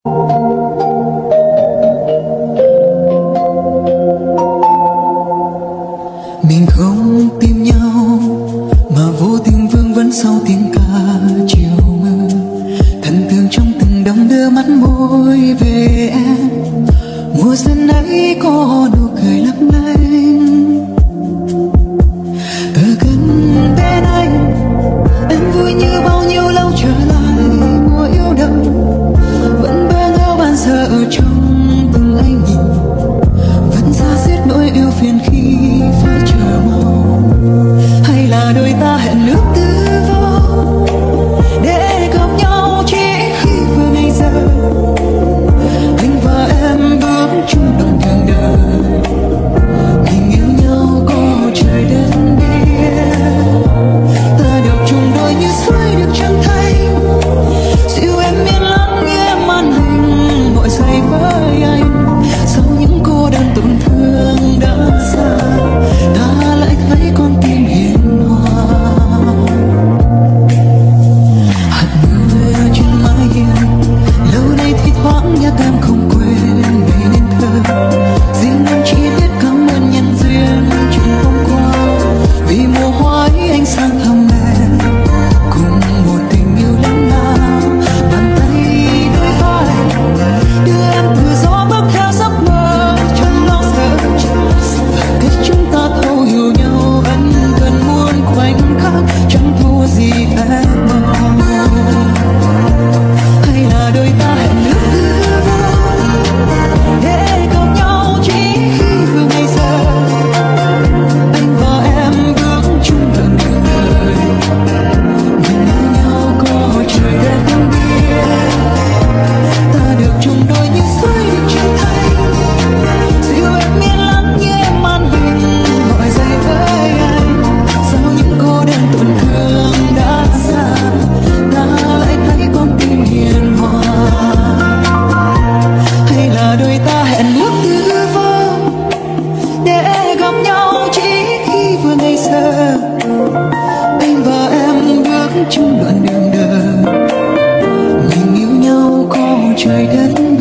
Mình không tìm nhau mà vô tình vương vấn sau tiếng ca chiều mưa. Thần tượng trong từng đong đưa mắt môi về em. Mùa xuân ấy có nụ cười lấp lánh. Ở gần bên anh, em vui như bao nhiêu lâu trở lại mùa yêu đầu. Vẫn bơ ngỡ ban giờ ở trong từng ánh nhìn. Vẫn ra giết nỗi yêu phiền khi phải chờ mong. Hay là đôi ta hẹn nước tư vô để gặp nhau chỉ khi vừa ngày giờ. Anh và em bước chung đoạn đường đời. Mình yêu nhau có trời đất biết. Ta đều chung đôi như suối được chẳng thấy. Dịu em miên lắng nghe màn hình gọi say với anh. Sau những cô đơn tổn thương đã xa, ta lại thấy con tim hiền hòa. Hạt mưa trên mái hiên, lâu nay thi thoảng nhắc em không quên về nên thơ. Riêng em chỉ biết cảm ơn nhân duyên chuyện hôm qua. Vì mùa hoa ấy anh sang thăm em cùng một tình yêu lãng lao. Bàn tay đôi vai đưa em từ gió bước theo giấc mơ chẳng lo sợ. Và cách chúng ta thấu hiểu nhau ân cần muôn khoảnh khắc chẳng thua gì em mong. Hay là đôi ta hẹn nước tư vô để gặp nhau chỉ khi vừa ngày giờ. Anh và em bước chung đoạn đường đời. Mình yêu nhau có trời đất biết. Ta được chung đôi như suối được chẳng thấy. Dịu em miên lắng nghe màn hình gọi dậy với anh. Sau những cô đơn tổn thương đã xa, ta lại thấy con tim hiền hòa. Hay là đôi ta hẹn bước tư vô để gặp nhau chỉ khi vừa ngày giờ. Anh và em bước chung đoạn đường đời. Mình yêu nhau có trời đất